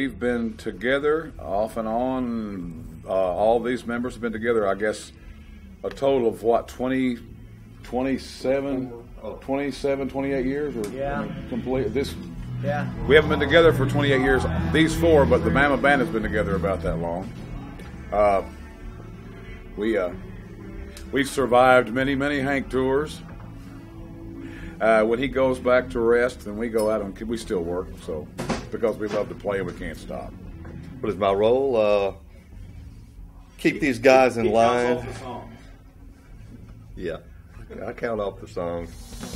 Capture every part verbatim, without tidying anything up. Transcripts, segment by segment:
we've been together off and on. Uh, all these members have been together, I guess, a total of what, twenty, twenty-seven, twenty-seven, twenty-eight years? Or Yeah. Complete this. Yeah. We haven't been together for twenty-eight years, these four, but the Bama band has been together about that long. Uh, we, uh, we've survived many, many Hank tours. Uh, when he goes back to rest, then we go out and we still work, so because we love to play and we can't stop. What is my role? Uh, keep these guys in He line. counts off the songs. Yeah, I count off the songs.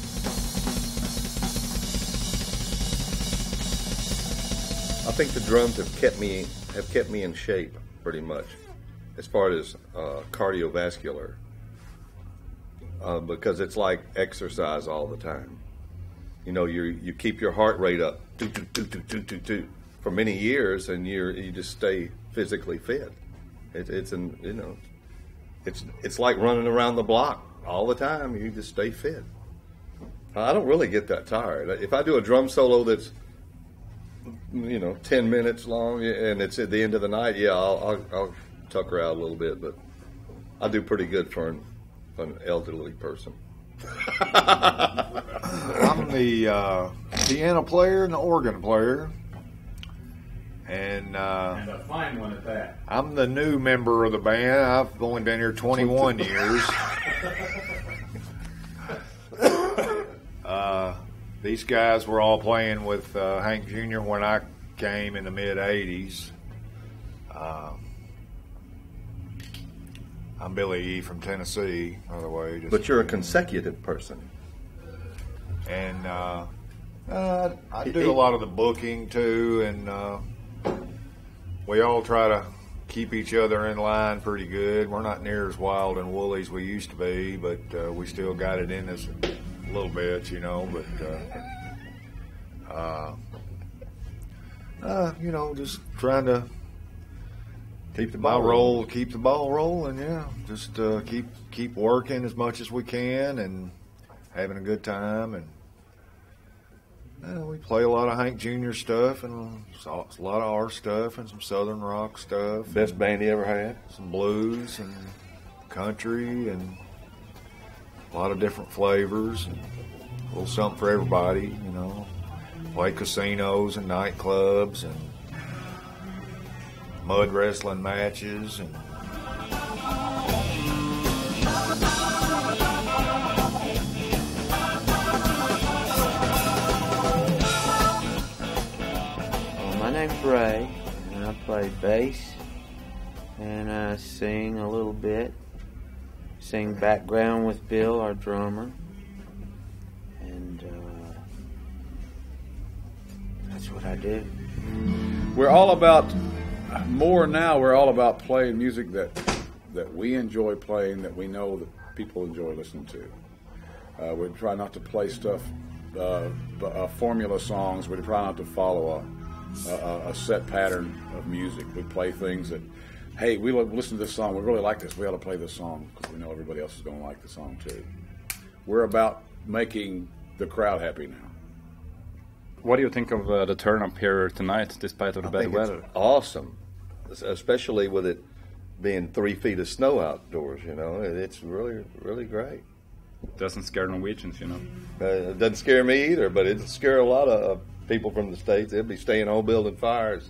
I think the drums have kept me have kept me in shape pretty much, as far as uh, cardiovascular, uh, because it's like exercise all the time. You know, you you keep your heart rate up doo, doo, doo, doo, doo, doo, doo, for many years, and you you just stay physically fit. It, it's an you know, it's it's like running around the block all the time. You just stay fit. I don't really get that tired. If I do a drum solo that's, you know, ten minutes long and it's at the end of the night, yeah, I'll, I'll, I'll tucker out a little bit, but I do pretty good for an, an elderly person. I'm the uh, piano player and the organ player, and, uh, And a fine one at that. I'm the new member of the band. I've only been here twenty-one years. Uh, these guys were all playing with uh, Hank Junior when I came in the mid eighties. Uh, I'm Billy E. from Tennessee, by the way. Just But you're a consecutive person. And uh, uh, I do a lot of the booking too, and uh, we all try to keep each other in line pretty good. We're not near as wild and woolly as we used to be, but uh, we still got it in us a little bit, you know. But uh, uh, uh, you know, just trying to Keep the my ball role, keep the ball rolling. Yeah, just uh, keep keep working as much as we can and having a good time. And uh, we play a lot of Hank Junior stuff and a lot of our stuff and some Southern rock stuff. Best band he ever had. Some blues and country and a lot of different flavors and a little something for everybody, you know. Play casinos and nightclubs and mud wrestling matches and Well, my name's Ray, and I play bass, and I sing a little bit. Sing background with Bill, our drummer, and uh, that's what I do. We're all about, more now, we're all about playing music that that we enjoy playing, that we know that people enjoy listening to. Uh, we try not to play stuff, uh, uh, formula songs. We try not to follow a, a, a set pattern of music. We play things that, hey, we listen to this song, we really like this, we ought to play this song because we know everybody else is going to like the song too. We're about making the crowd happy now. What do you think of uh, the turn-up here tonight, despite of the I bad think weather? it's awesome, especially with it being three feet of snow outdoors. You know, it's really, really great. Doesn't scare Norwegians, you know. Uh, it doesn't scare me either, but it scare a lot of uh, people from the States. They'll be staying home building fires.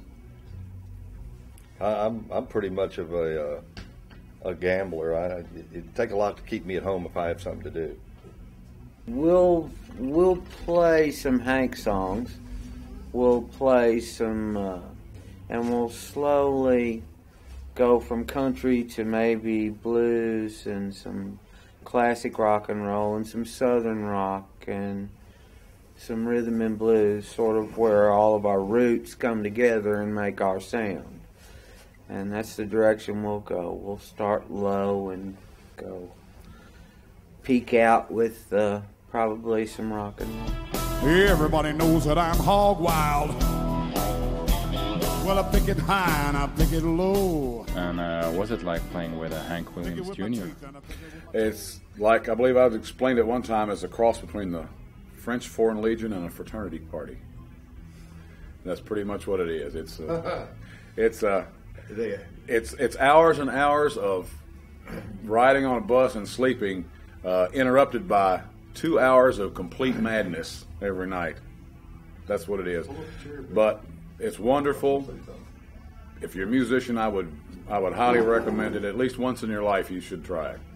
I, I'm I'm pretty much of a uh, a gambler. I, it'd take a lot to keep me at home if I have something to do. We'll we'll play some Hank songs. We'll play some, uh, and we'll slowly go from country to maybe blues and some classic rock and roll and some southern rock and some rhythm and blues, sort of where all of our roots come together and make our sound. And that's the direction we'll go. We'll start low and go peak out with uh, probably some rock and roll. Everybody knows that I'm hog wild. Well, I pick it high and I pick it low. And uh, what's it like playing with uh, Hank Williams Junior? It's like, I believe I was explained at one time as a cross between the French Foreign Legion and a fraternity party. That's pretty much what it is. It's uh, it's uh, it's it's hours and hours of riding on a bus and sleeping, uh, interrupted by two hours of complete madness every night. That's what it is. But it's wonderful. If you're a musician, I would I would highly recommend it. At least once in your life, you should try it.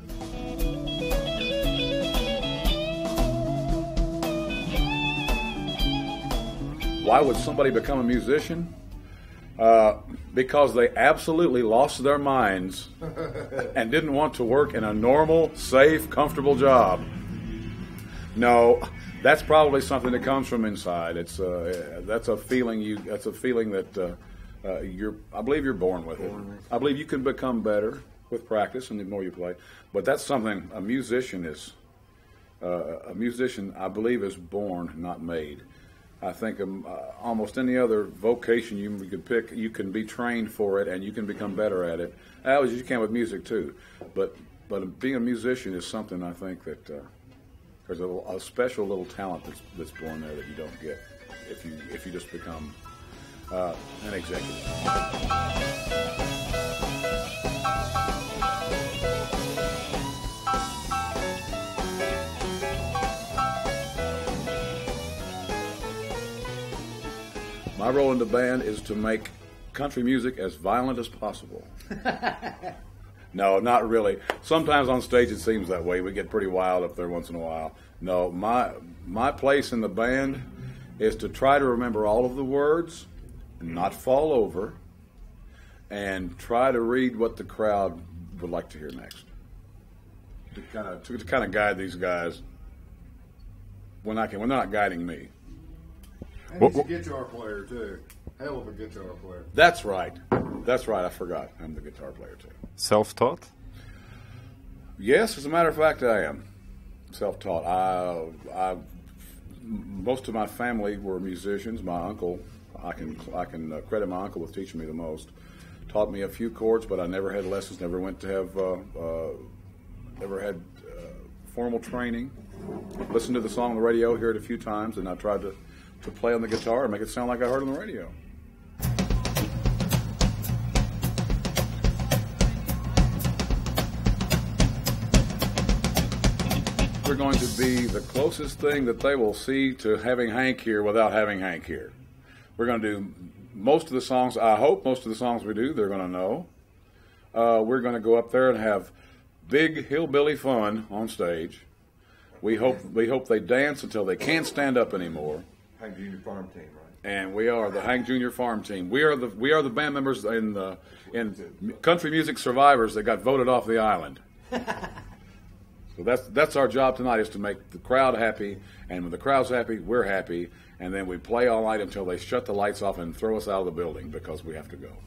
Why would somebody become a musician? Uh, because they absolutely lost their minds and didn't want to work in a normal, safe, comfortable job. No, that's probably something that comes from inside. It's uh, that's a feeling you. That's a feeling that uh, uh, you're. I believe you're born with it. I believe you can become better with practice and the more you play. But that's something a musician is. Uh, a musician, I believe, is born, not made. I think um, uh, almost any other vocation you could pick, you can be trained for it and you can become better at it. As you can with music too. But but being a musician is something I think that uh, there's a, a special little talent that's that's born there that you don't get if you if you just become uh, an executive. My role in the band is to make country music as violent as possible. No, not really. Sometimes on stage it seems that way. We get pretty wild up there once in a while. No, my my place in the band is to try to remember all of the words, not fall over, and try to read what the crowd would like to hear next. To kind of to, to kind of guide these guys when I can. When they're not guiding me. And he's a guitar player, too. Hell of a guitar player. That's right. That's right. I forgot. I'm the guitar player, too. Self-taught? Yes, as a matter of fact, I am. Self-taught. I, I, most of my family were musicians. My uncle, I can I can credit my uncle with teaching me the most. Taught me a few chords, but I never had lessons, never went to have, uh, uh, never had uh, formal training. Listened to the song on the radio, hear it a few times, and I tried to to play on the guitar and make it sound like I heard on the radio. We're going to be the closest thing that they will see to having Hank here without having Hank here. We're going to do most of the songs, I hope most of the songs we do, they're going to know. Uh, we're going to go up there and have big hillbilly fun on stage. We hope, we hope they dance until they can't stand up anymore. Hank Junior Farm Team, right? And we are the Hank Junior Farm Team. We are the we are the band members in the in Country Music Survivors that got voted off the island. So that's that's our job tonight, is to make the crowd happy, and when the crowd's happy, we're happy, and then we play all night until they shut the lights off and throw us out of the building because we have to go.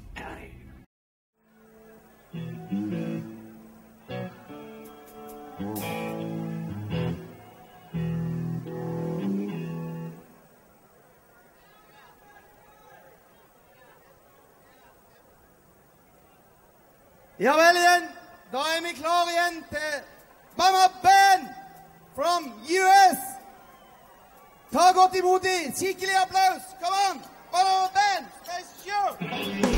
Ja vel igjen, da er vi klar igjen til Bama Band from U S. Ta godt imot de, skikkelig applaus, come on, Bama Band, let's show!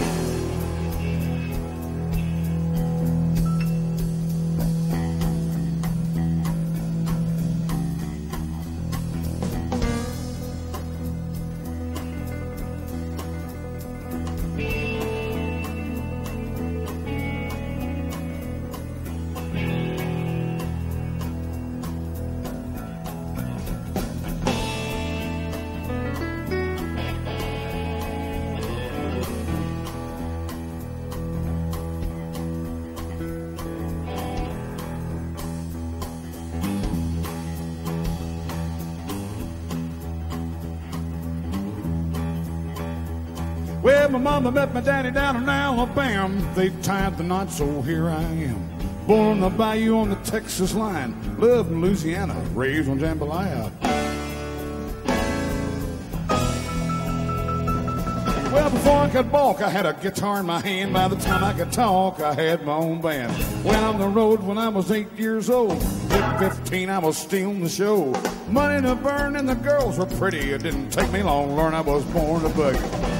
Well, my mama met my daddy down in Alabama. They tied the knot, so here I am. Born on the bayou on the Texas line. Lived in Louisiana, raised on jambalaya. Well, before I could balk, I had a guitar in my hand. By the time I could talk, I had my own band. Went on the road when I was eight years old. At fifteen, I was stealing the show. Money to burn and the girls were pretty. It didn't take me long to learn I was born a boogie.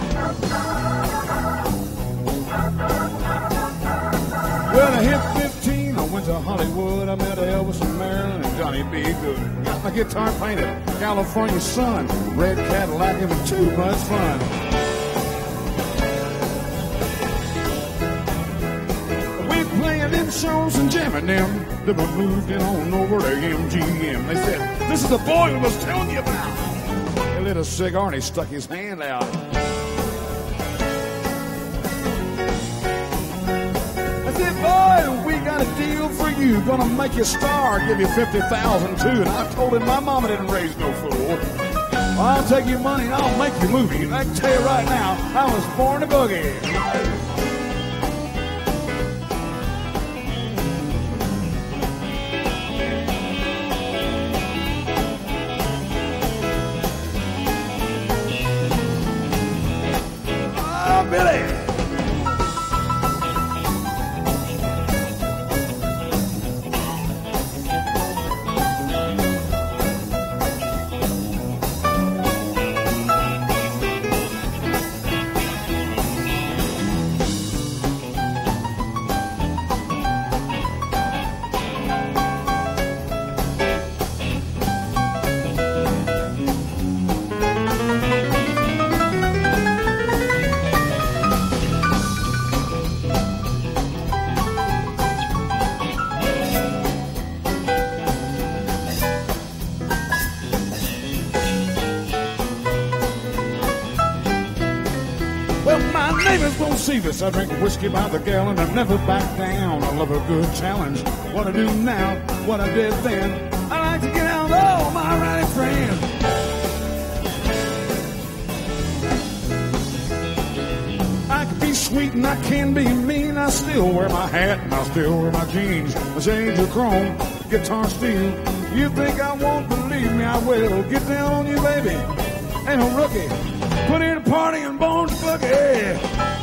Well, I hit fifteen, I went to Hollywood. I met Elvis and Marilyn and Johnny B. Good. Got my guitar painted, California sun. Red Cadillac, it was too much fun. We playing them shows and jamming them. Then we moved in on over to M G M. They said, this is the boy we was telling you about. He lit a cigar and he stuck his hand out. Boy, we got a deal for you. Gonna make you a star, give you fifty thousand too. And I told him my mama didn't raise no fool. Well, I'll take your money and I'll make your movie. And I can tell you right now, I was born to boogie. Oh, Billy. See this, I drink whiskey by the gallon and never back down. I love a good challenge. What I do now, what I did then. I like to get out all my rowdy friends. I can be sweet and I can be mean. I still wear my hat and I still wear my jeans. My shades are chrome, guitar steel. You think I won't believe me? I will. Get down on you, baby. Ain't no rookie. Put in a party and bones boogie.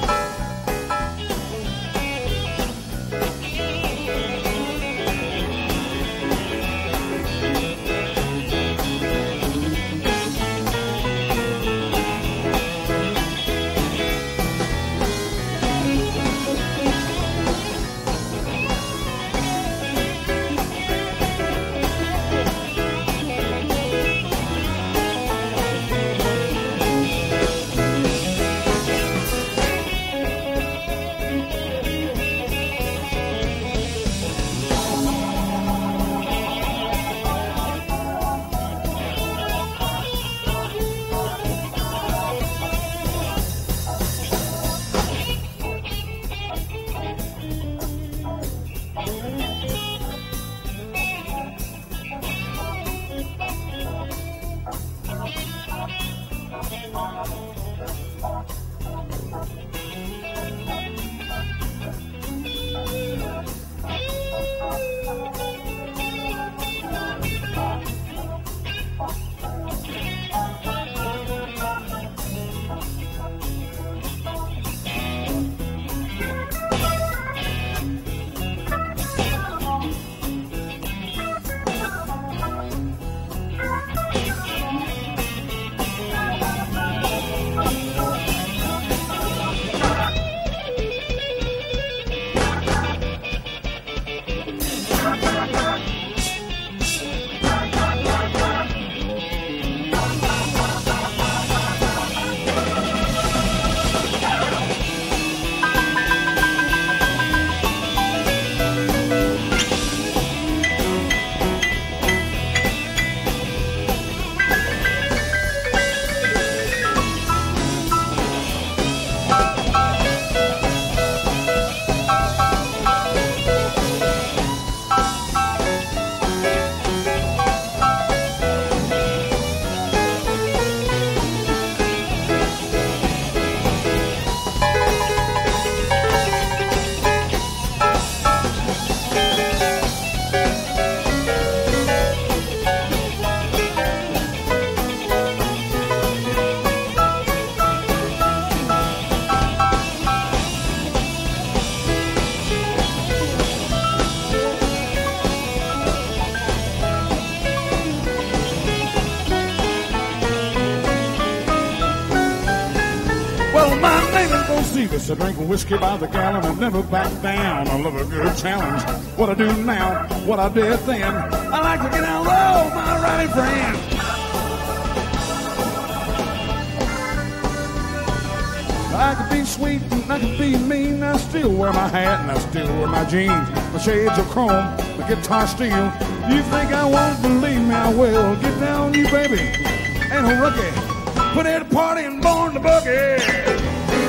Stevens to drink whiskey by the gallon and never back down. I love a good challenge. What I do now, what I did then. I like to get out low, my riding friend. I could be sweet and I could be mean. I still wear my hat and I still wear my jeans. My shades of chrome, my guitar steel. You think I won't believe me? I will. Get down, you baby. Ain't no rookie. Put at a party and born the boogie.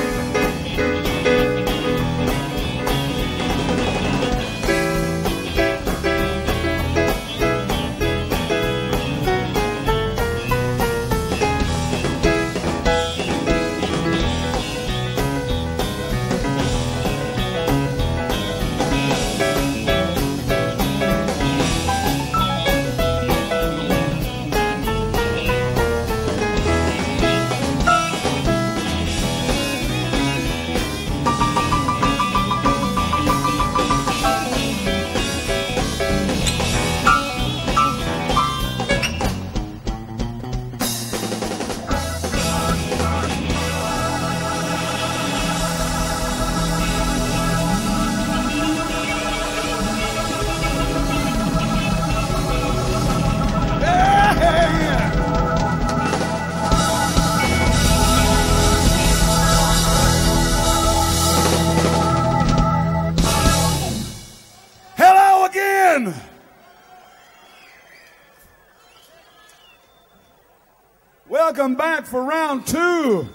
Welcome back for round two.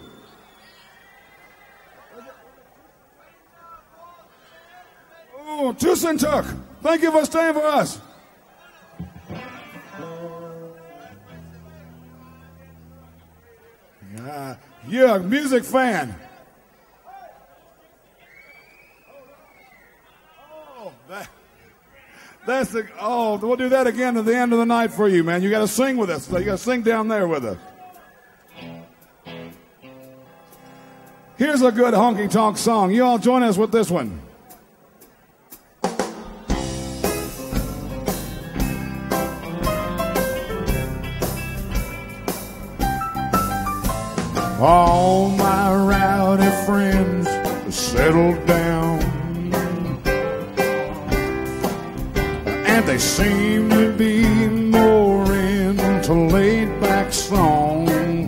Oh, Tusentuk. Thank you for staying for us. Yeah, you're a music fan. Oh, that, that's the, oh, we'll do that again at the end of the night for you, man. You got to sing with us. You got to sing down there with us. Here's a good honky-tonk song. You all join us with this one. All my rowdy friends settled down, and they seem to be more into laid-back songs.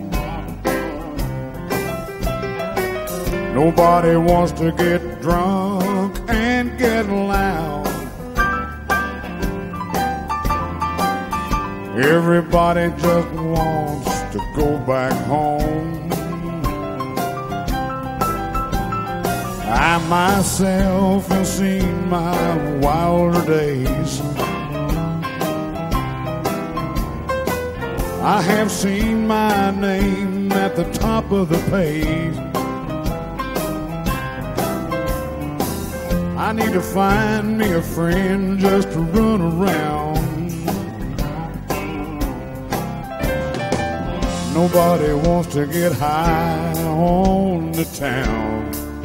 Nobody wants to get drunk and get loud. Everybody just wants to go back home. I myself have seen my wilder days. I have seen my name at the top of the page. I need to find me a friend just to run around. Nobody wants to get high on the town.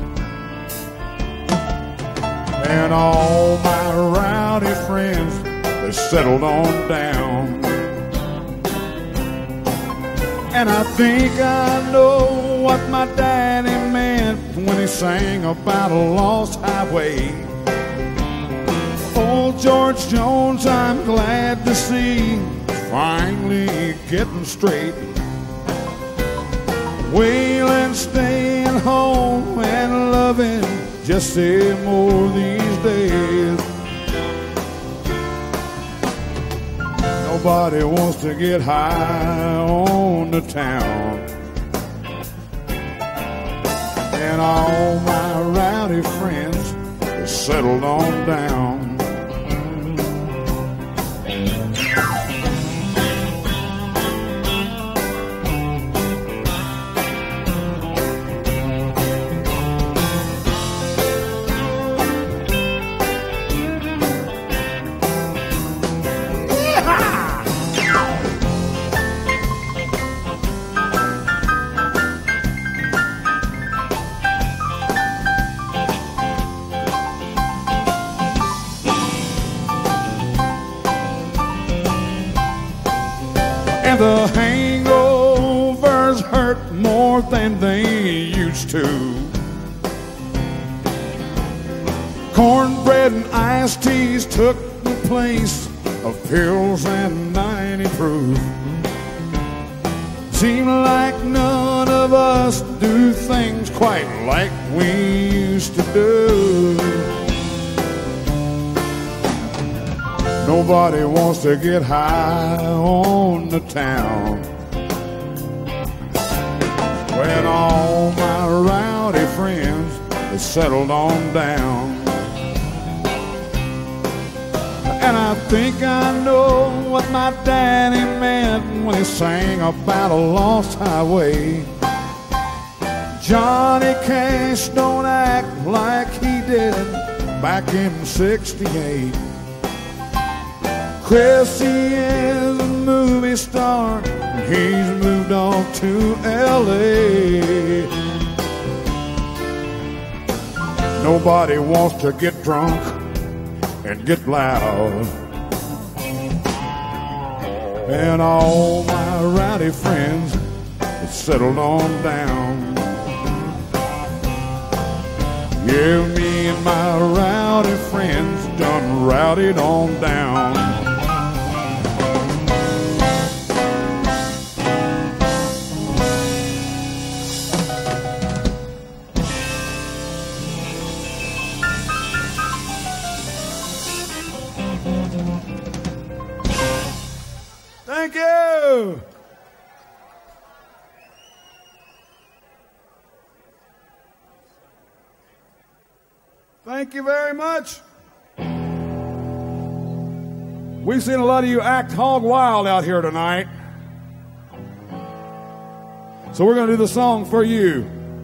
And all my rowdy friends, they settled on down. And I think I know what my daddy meant when he sang about a lost highway. Old George Jones, I'm glad to see, finally getting straight. Waylon staying home and loving Jesse Moore these days. Nobody wants to get high on the town. And all my rowdy friends, they settled on down. And the hangovers hurt more than they used to. Cornbread and iced teas took the place of pills and ninety proof. Seemed like none of us do things quite like we used to do. Nobody wants to get high on the town when all my rowdy friends have settled on down. And I think I know what my daddy meant when he sang about a lost highway. Johnny Cash don't act like he did back in sixty-eight. Chrissy is a movie star, and he's moved on to L A. Nobody wants to get drunk and get loud, and all my rowdy friends have settled on down. Yeah, me and my rowdy friends done rowdied on down. Thank you. Thank you very much. We've seen a lot of you act hog wild out here tonight. So we're going to do the song for you.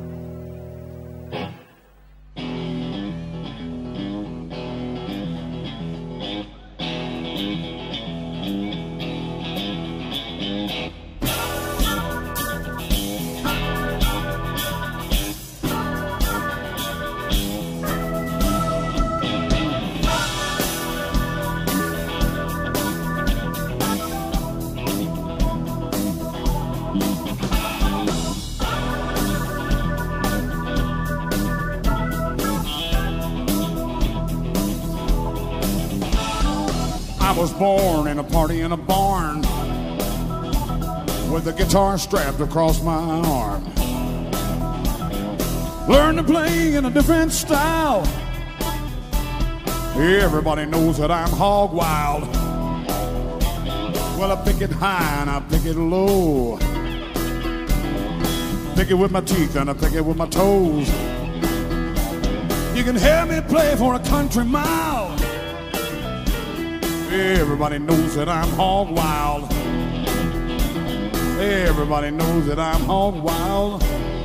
I was born in a party in a barn with a guitar strapped across my arm. Learned to play in a different style. Everybody knows that I'm hog wild. Well, I pick it high and I pick it low. Pick it with my teeth and I pick it with my toes. You can hear me play for a country mile. Everybody knows that I'm hog wild. Everybody knows that I'm hog wild.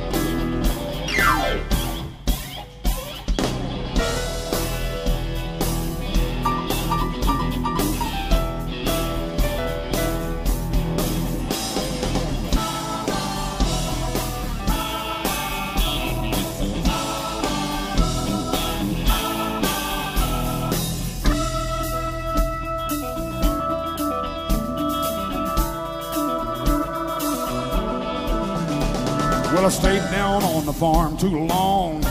Well, I stayed down on the farm too long.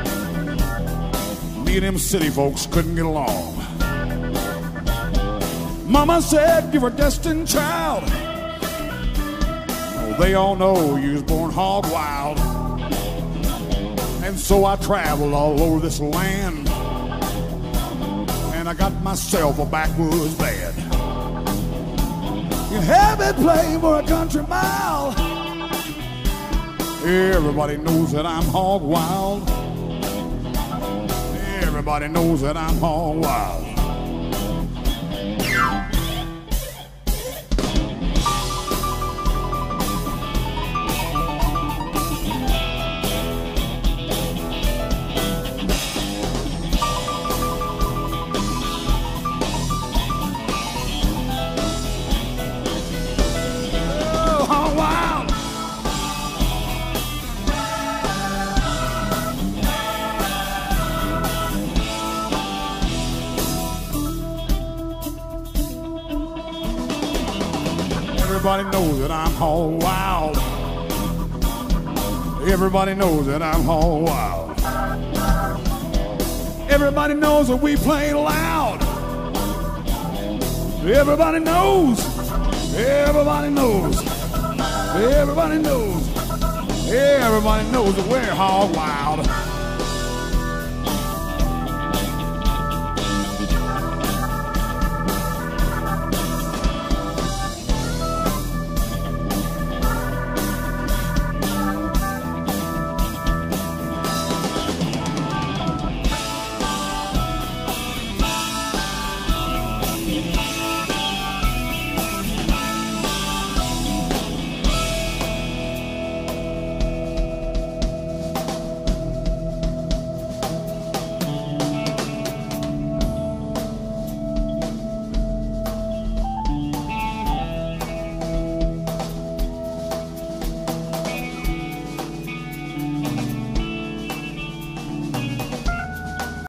Me and them city folks couldn't get along. Mama said you were a destined child. Oh, they all know you was born hog wild. And so I traveled all over this land, and I got myself a backwoods band. You have me play for a country mile. Everybody knows that I'm hog wild. Everybody knows that I'm hog wild. Everybody knows that I'm hog wild. Everybody knows that I'm hog wild. Everybody knows that we play loud. Everybody knows. Everybody knows. Everybody knows. Everybody knows that we're hog wild.